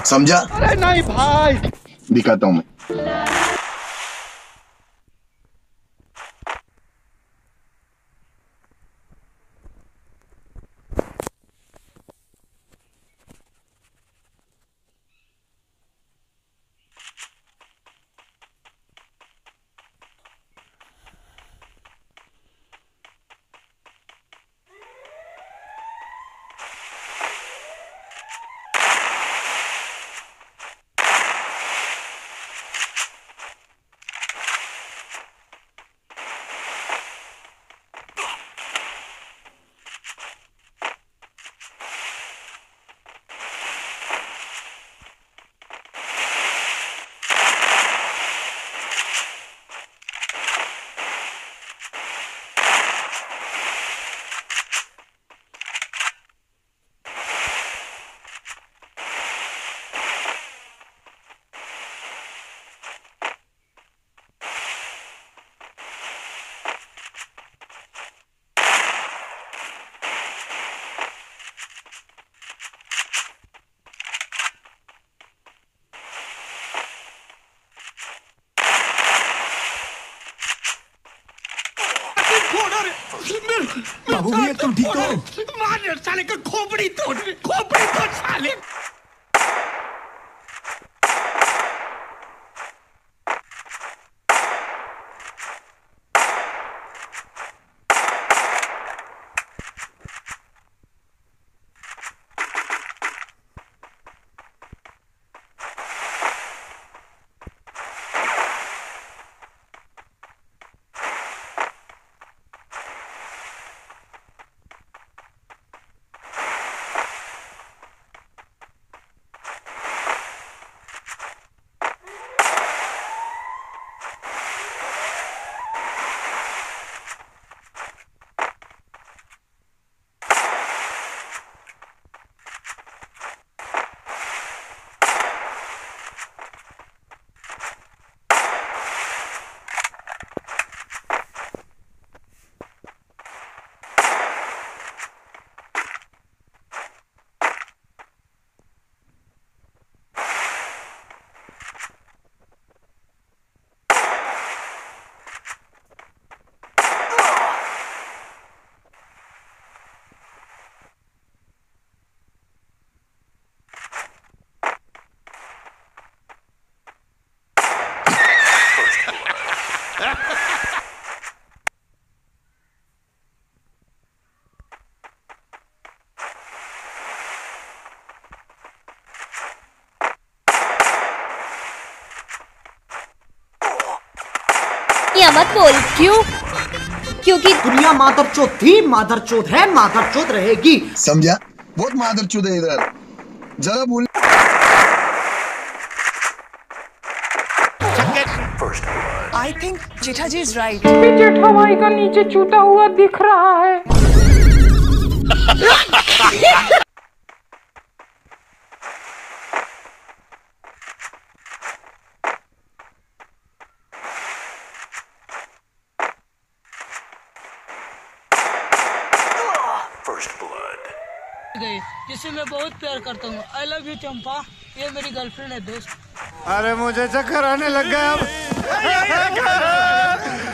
समझा? अरे नहीं भाई, दिखाता हूँ मैं। बाबू भैया तुम ठीक हो? मार साले का खोपड़ी तोड़ साले। मत बोल। क्यों? क्योंकि दुनिया मादरचोद थी, मादरचोद है, मादरचोद रहेगी। समझा? बहुत मादरचोद है इधर, जरा बोल। I think Jetha ji is right. जेठा भाई का नीचे छूटा हुआ दिख रहा है। जिसे मैं बहुत प्यार करता हूँ। आई लव यू चंपा, ये मेरी गर्लफ्रेंड है दोस्त। अरे मुझे चक्कर आने लग गया अब।